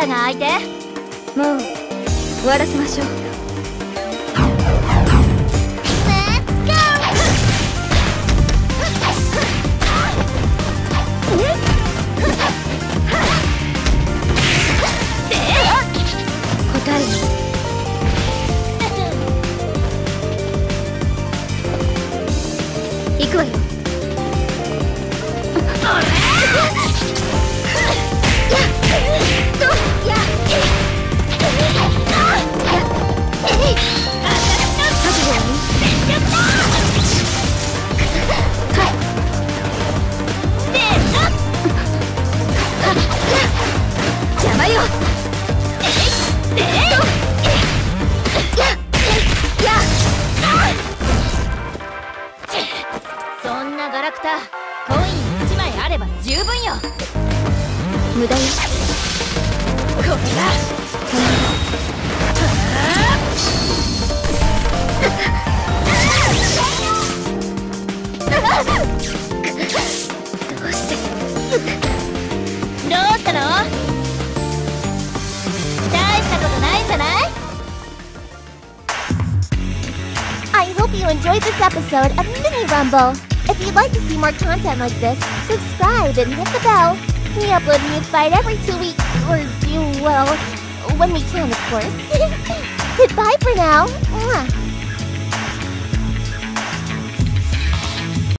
が相手。もう終わらせましょう。答え行くわよ。邪魔よ。そんなガラクタコイン1枚あれば十分よ。無駄よ。これだ。どうしてどうしたの？大したことないんじゃない？ I hope you enjoyed this episode of Mini Rumble. If you'd like to see more content like this, subscribe and hit the bell. We upload a new fight every 2 weeks, or well, when we can, of course. Goodbye for now. Mwah.